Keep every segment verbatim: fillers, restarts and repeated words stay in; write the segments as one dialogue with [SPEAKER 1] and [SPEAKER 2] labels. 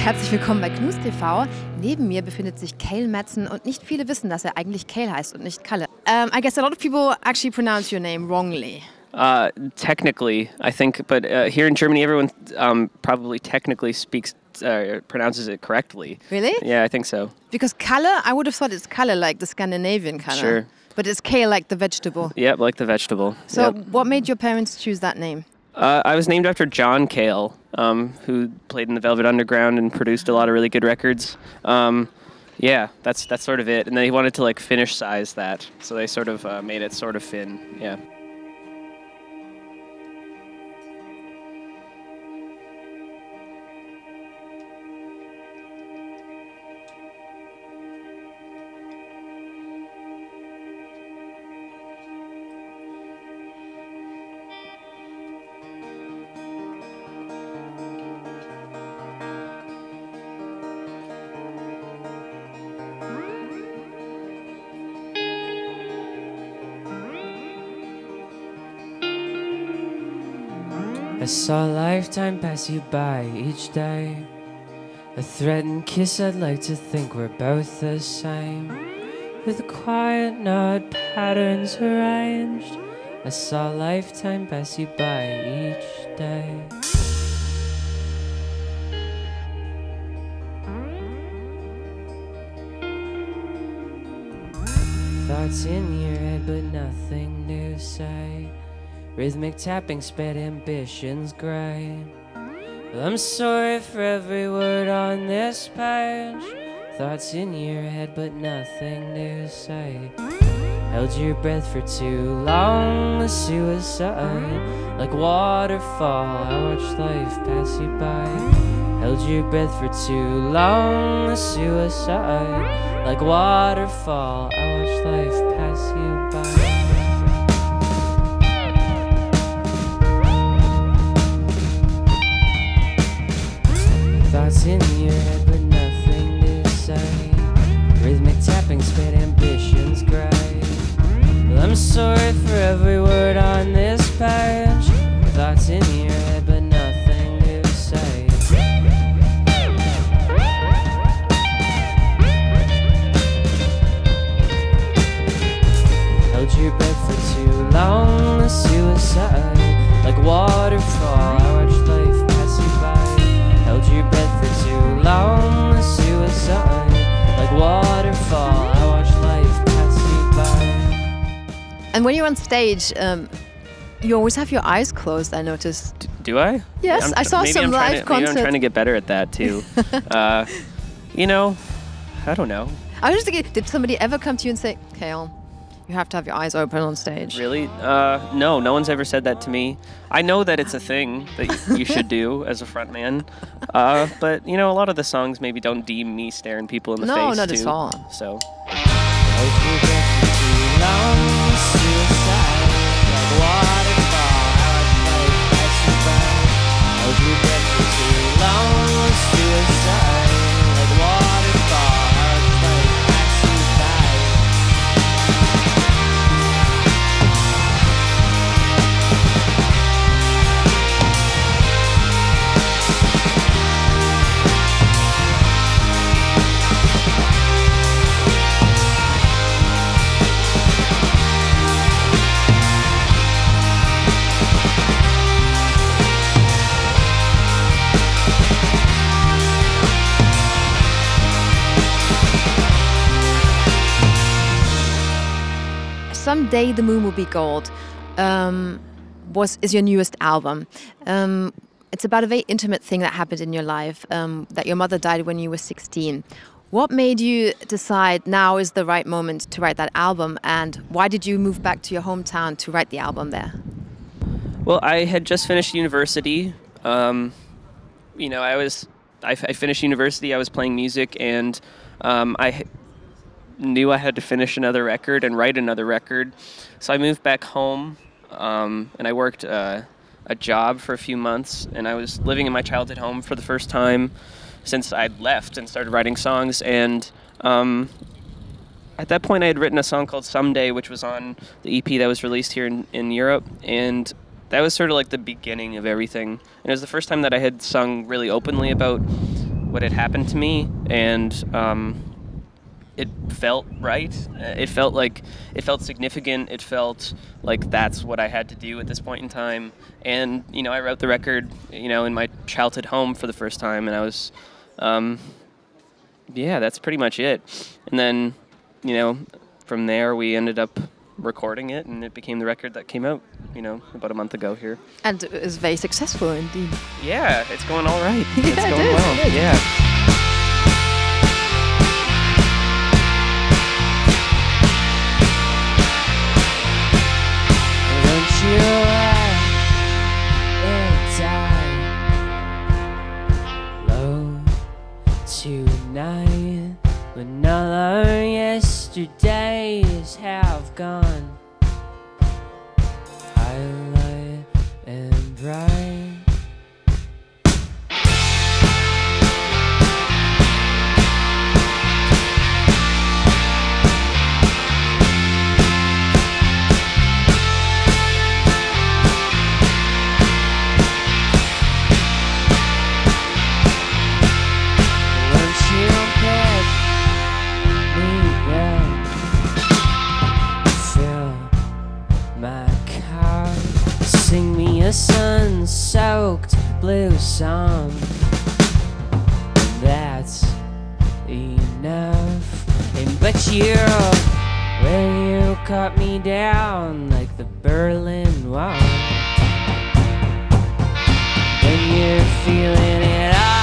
[SPEAKER 1] herzlich willkommen bei Knus T V. Neben mir befindet sich Cale Madsen und nicht viele wissen, dass er eigentlich Cale heißt und nicht Kalle. Um, I guess a lot of people actually pronounce your name wrongly.
[SPEAKER 2] Uh, technically, I think, but uh, here in Germany, everyone um, probably technically speaks, uh, pronounces it correctly.
[SPEAKER 1] Really?
[SPEAKER 2] Yeah, I think so.
[SPEAKER 1] Because Kalle, I would have thought it's Kalle, like the Scandinavian Kalle.
[SPEAKER 2] Sure.
[SPEAKER 1] But it's Cale, like the vegetable.
[SPEAKER 2] Yep, like the vegetable.
[SPEAKER 1] So
[SPEAKER 2] Yep.
[SPEAKER 1] what made your parents choose that name?
[SPEAKER 2] Uh, I was named after John Cale, um, who played in the Velvet Underground and produced a lot of really good records. Um, yeah, that's that's sort of it. And they wanted to like finish size that, so they sort of uh, made it sort of thin. Yeah.
[SPEAKER 3] I saw a lifetime pass you by each day. A threatened kiss, I'd like to think we're both the same. With a quiet nod, patterns arranged. I saw a lifetime pass you by each day. Thoughts in your head, but nothing to say. Rhythmic tapping, sped ambitions grey. Well, I'm sorry for every word on this page. Thoughts in your head, but nothing to say. Held your breath for too long, the suicide. Like waterfall, I watched life pass you by. Held your breath for too long, the suicide. Like waterfall, I watched life pass you by. Thoughts in your head, but nothing to say. Rhythmic tapping, sped ambitions grey. Well, I'm sorry for every word on this page. Thoughts in your head, but nothing to say. Held your breath for too long, the suicide. Like waterfall, I watched life pass you by. Held your breath for too long, the suicide. Like waterfall, I watched life pass you by.
[SPEAKER 1] And when you're on stage, um, you always have your eyes closed, I noticed.
[SPEAKER 2] D- do I?
[SPEAKER 1] Yes,
[SPEAKER 2] I'm
[SPEAKER 1] I saw
[SPEAKER 2] maybe
[SPEAKER 1] some
[SPEAKER 2] I'm trying
[SPEAKER 1] live
[SPEAKER 2] to,
[SPEAKER 1] concerts.
[SPEAKER 2] Maybe I'm trying to get better at that too. uh, you know, I don't know.
[SPEAKER 1] I was just thinking, did somebody ever come to you and say, Cale, you have to have your eyes open on stage?
[SPEAKER 2] Really? Uh, no, no one's ever said that to me. I know that it's a thing that you should do as a frontman, uh, but you know, a lot of the songs maybe don't deem me staring people in the
[SPEAKER 1] No,
[SPEAKER 2] face.
[SPEAKER 1] not
[SPEAKER 2] too,
[SPEAKER 1] at all.
[SPEAKER 2] So.
[SPEAKER 3] Held your breath for too long, suicide. Like waterfall, I watched life pass you by. Held your breath for too long, suicide. Like waterfall, I watched life pass you by.
[SPEAKER 1] Someday the Moon Will Be Gold um, was is your newest album. Um, it's about a very intimate thing that happened in your life, um, that your mother died when you were sixteen. What made you decide now is the right moment to write that album, and why did you move back to your hometown to write the album there?
[SPEAKER 2] Well, I had just finished university. Um, you know, I was I, I finished university. I was playing music, and um, I knew I had to finish another record and write another record. So I moved back home, um, and I worked uh, a job for a few months, and I was living in my childhood home for the first time since I'd left and started writing songs. And um, at that point, I had written a song called Someday, which was on the E P that was released here in, in Europe, and that was sort of like the beginning of everything. And it was the first time that I had sung really openly about what had happened to me, and um, it felt right. It felt like it felt significant. It felt like that's what I had to do at this point in time. And you know, I wrote the record, you know, in my childhood home for the first time, and I was, um, yeah, that's pretty much it. And then, you know, from there we ended up recording it, and it became the record that came out, you know, about a month ago here.
[SPEAKER 1] And it was very successful indeed.
[SPEAKER 2] Yeah, it's going all right.
[SPEAKER 1] Yeah,
[SPEAKER 2] it's
[SPEAKER 1] it
[SPEAKER 2] going
[SPEAKER 1] is,
[SPEAKER 2] well.
[SPEAKER 1] it is.
[SPEAKER 2] Yeah.
[SPEAKER 3] Don't you let it die low tonight when all our yesterdays have gone. Highlight and bright. Sing me a sun-soaked blues song. That's enough. And but you, when you cut me down like the Berlin Wall, when you're feeling it all,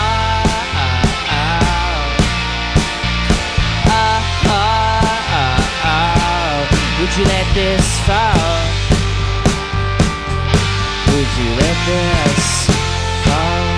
[SPEAKER 3] oh, oh, oh, would you let this fall? Would you let this fall?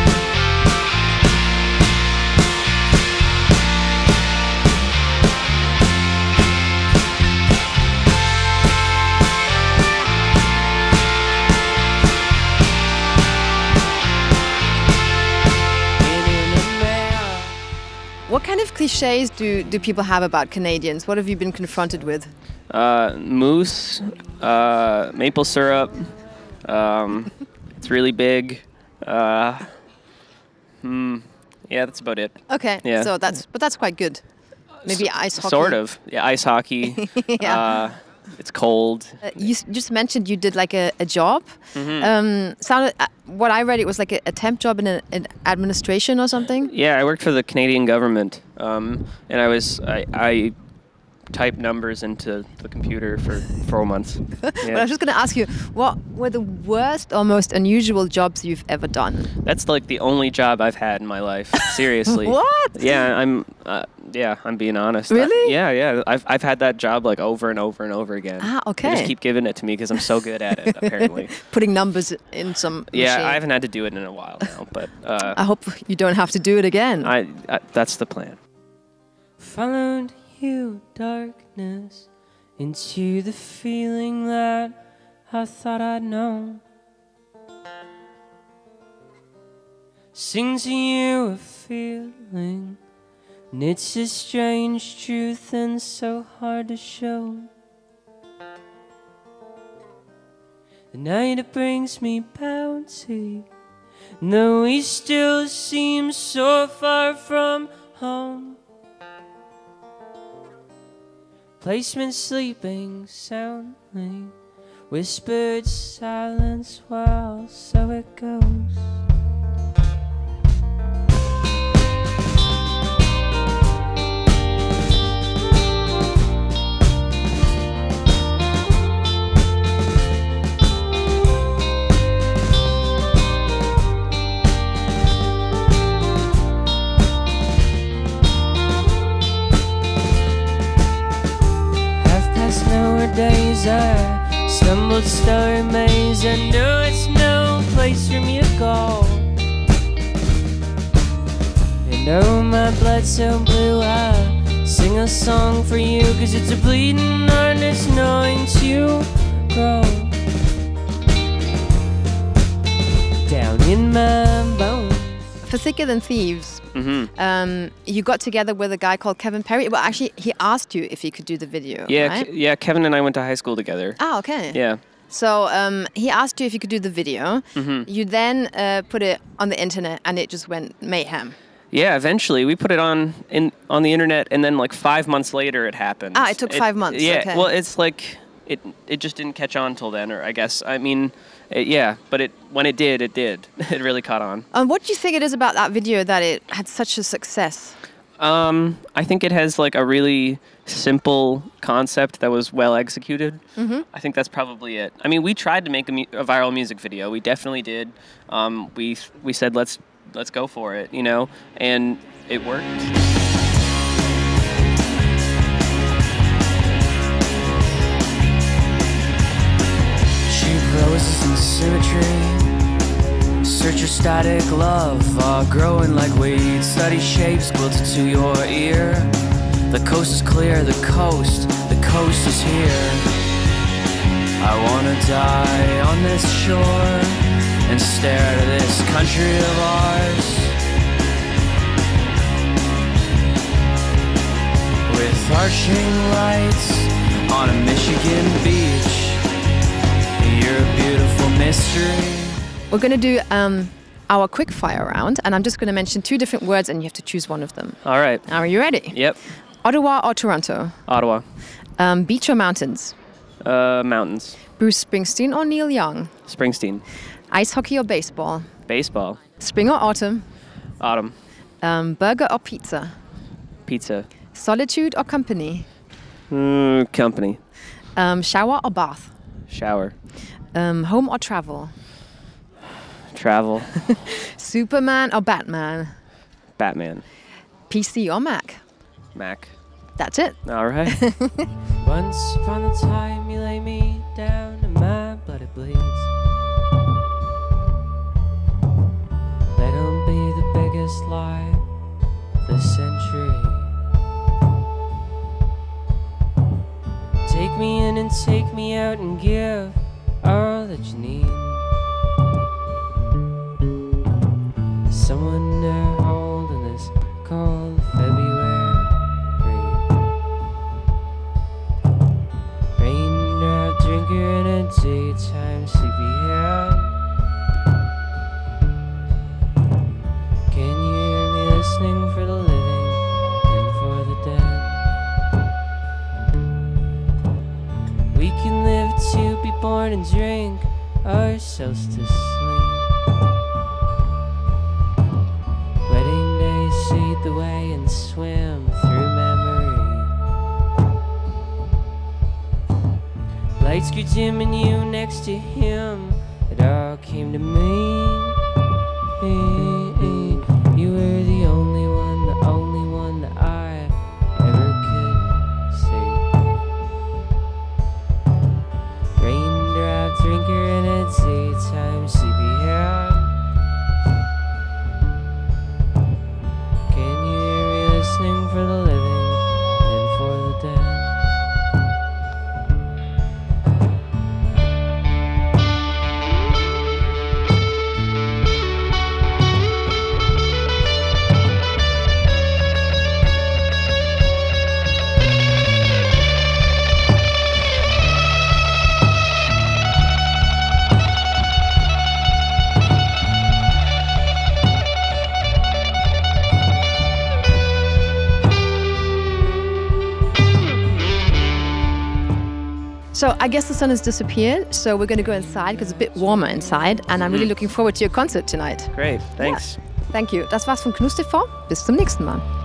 [SPEAKER 1] What kind of cliches do, do people have about Canadians? What have you been confronted with?
[SPEAKER 2] Uh, moose, uh, maple syrup. Um, it's really big. Uh, hmm, yeah, that's about it.
[SPEAKER 1] Okay,
[SPEAKER 2] Yeah.
[SPEAKER 1] so that's but that's quite good. Maybe ice hockey.
[SPEAKER 2] Sort of. Yeah, ice hockey.
[SPEAKER 1] Yeah.
[SPEAKER 2] Uh, it's cold.
[SPEAKER 1] Uh, you s- just mentioned you did like a, a job.
[SPEAKER 2] Mhm.
[SPEAKER 1] Um, sounded uh, what I read it was like a, a temp job in, a, in administration or something.
[SPEAKER 2] Yeah, I worked for the Canadian government, um, and I was I, I typed numbers into the computer for four months.
[SPEAKER 1] But I
[SPEAKER 2] Yeah.
[SPEAKER 1] was just going to ask you, what were the worst or most unusual jobs you've ever done?
[SPEAKER 2] That's like the only job I've had in my life. Seriously.
[SPEAKER 1] What?
[SPEAKER 2] Yeah, I'm. Uh, yeah, I'm being honest. I-
[SPEAKER 1] Really?
[SPEAKER 2] yeah, yeah. I've I've had that job like over and over and over again.
[SPEAKER 1] Ah,
[SPEAKER 2] They
[SPEAKER 1] okay.
[SPEAKER 2] just keep giving it to me because I'm so good at it. Apparently.
[SPEAKER 1] Putting numbers in some
[SPEAKER 2] Yeah,
[SPEAKER 1] machine.
[SPEAKER 2] I haven't had to do it in a while now, but uh,
[SPEAKER 1] I hope you don't have to do it again.
[SPEAKER 2] I, I that's the plan.
[SPEAKER 3] Followed you, darkness, into the feeling that I thought I'd known. Sing to you a feeling, and it's a strange truth and so hard to show. The night it brings me bounty, though we still seem so far from home. Placement sleeping soundly, whispered silence, well, so it goes. Days I stumbled starry maze. I know it's no place for me to go. You know my blood's so blue, I sing a song for you, 'cause it's a bleeding heart that's knowing to grow down in my bones.
[SPEAKER 1] For Thicker Than Thieves,
[SPEAKER 2] hmm
[SPEAKER 1] um, you got together with a guy called Kevin Perry. Well, actually, he asked you if he could do the video.
[SPEAKER 2] Yeah,
[SPEAKER 1] right?
[SPEAKER 2] Ke- yeah. Kevin and I went to high school together.
[SPEAKER 1] Ah, okay.
[SPEAKER 2] Yeah.
[SPEAKER 1] So um, he asked you if you could do the video.
[SPEAKER 2] hmm
[SPEAKER 1] You then uh, put it on the internet, and it just went mayhem.
[SPEAKER 2] Yeah, eventually we put it on in on the internet, and then like five months later it happened.
[SPEAKER 1] Ah, it took five months.
[SPEAKER 2] Yeah,
[SPEAKER 1] Okay.
[SPEAKER 2] well, it's like it it just didn't catch on till then, or I guess I mean, it, yeah, but it when it did, it did. It really caught on.
[SPEAKER 1] And what do you think it is about that video that it had such a success?
[SPEAKER 2] Um, I think it has like a really simple concept that was well executed.
[SPEAKER 1] Mm-hmm.
[SPEAKER 2] I think that's probably it. I mean, we tried to make a, mu- a viral music video. We definitely did. Um, we we said let's let's go for it, you know, and it worked.
[SPEAKER 3] Cheap roses in symmetry. Search your static love, uh, growing like weeds. Study shapes quilted to your ear. The coast is clear, the coast, the coast is here. I wanna die on this shore and stare to this country of ours. With arching lights on a Michigan beach. You're a beautiful mystery.
[SPEAKER 1] We're going to do um, our quick fire round, and I'm just going to mention two different words, and you have to choose one of them.
[SPEAKER 2] All right.
[SPEAKER 1] Are you ready?
[SPEAKER 2] Yep.
[SPEAKER 1] Ottawa or Toronto?
[SPEAKER 2] Ottawa.
[SPEAKER 1] Um, beach or mountains?
[SPEAKER 2] Uh, mountains.
[SPEAKER 1] Bruce Springsteen or Neil Young?
[SPEAKER 2] Springsteen.
[SPEAKER 1] Ice hockey or baseball?
[SPEAKER 2] Baseball.
[SPEAKER 1] Spring or autumn?
[SPEAKER 2] Autumn.
[SPEAKER 1] Um, burger or pizza?
[SPEAKER 2] Pizza.
[SPEAKER 1] Solitude or company?
[SPEAKER 2] Mm, company.
[SPEAKER 1] Um, shower or bath?
[SPEAKER 2] Shower.
[SPEAKER 1] Um, home or travel?
[SPEAKER 2] Travel.
[SPEAKER 1] Superman or Batman?
[SPEAKER 2] Batman.
[SPEAKER 1] P C or Mac?
[SPEAKER 2] Mac.
[SPEAKER 1] That's it.
[SPEAKER 2] All right.
[SPEAKER 3] Once upon a time you lay me down and my blood it bleeds. That'll be the biggest lie of the century. Take me in and take me out and give all that you need. Someone to hold in this cold February. Raindrop drinker in a daytime sleepyhead. Can you hear me listening for the living and for the dead? We can live to be born and drink ourselves to sleep. Wedding day, seed the way and swim through memory. Lights grew dim and you next to him. It all came to me. You were the only one, the only one that I ever could see. Raindrop drinker in a daytime sleepyhead. Can you hear me listening for the living and for the dead?
[SPEAKER 1] So I guess the sun has disappeared, so we're going to go inside because it's a bit warmer inside, and I'm really looking forward to your concert tonight.
[SPEAKER 2] Great. Thanks.
[SPEAKER 1] Thank you. Das war's von Knus T V. Bis zum nächsten Mal.